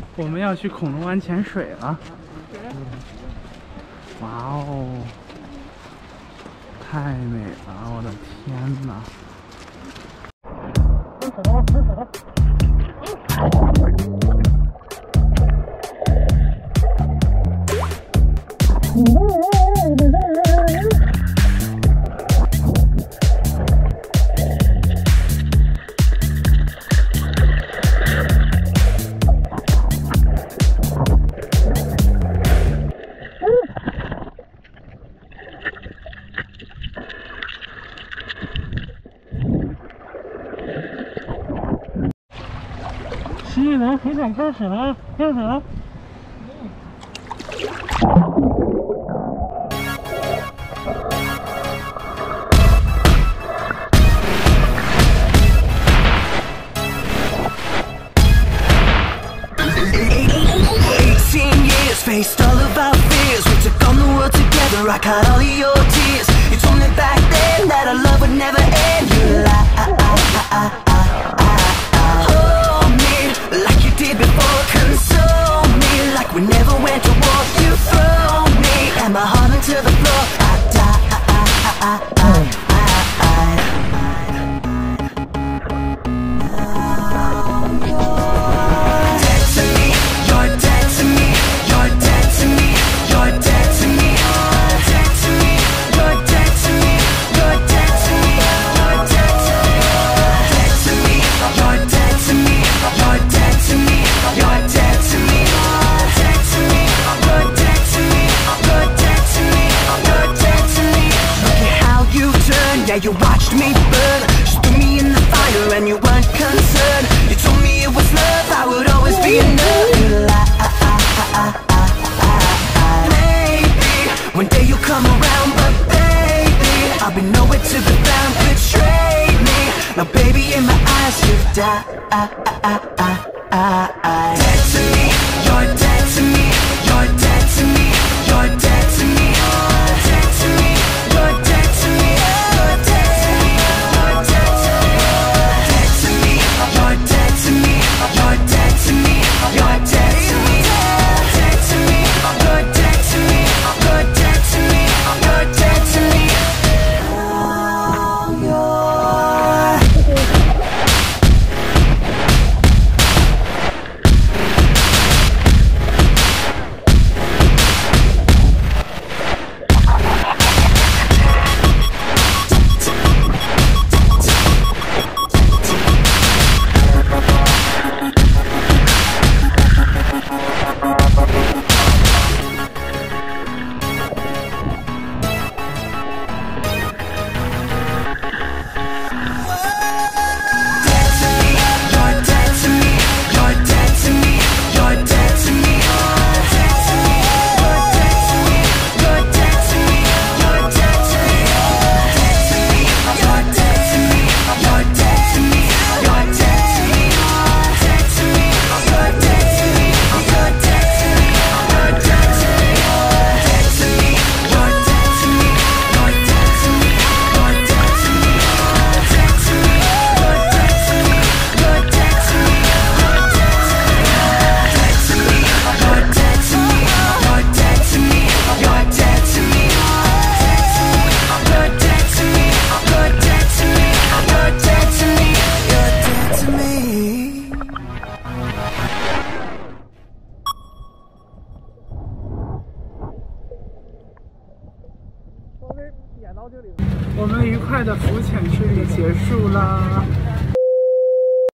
我们要去恐龙湾潜水了。哇哦，太美了！我的天哪！ 新一轮浮潜开始了，开始了。 Faced all of our fears, we took on the world together. I caught all of your tears. You told me back then that our love would never end. You lied. Hold me like you did before. Console me like we never went to war. You throw me and my heart into the floor. I died. Yeah, you watched me burn. Just threw me in the fire and you weren't concerned. You told me it was love, I would always be enough. You lied. Maybe one day you'll come around, but baby, I'll be nowhere to be found. Betray me. Now baby, in my eyes you've died. Dead to me, you're dead to me. You're dead to me. You're dead to me. Dead to me. You're dead to me. 我们愉快的浮潜之旅结束啦。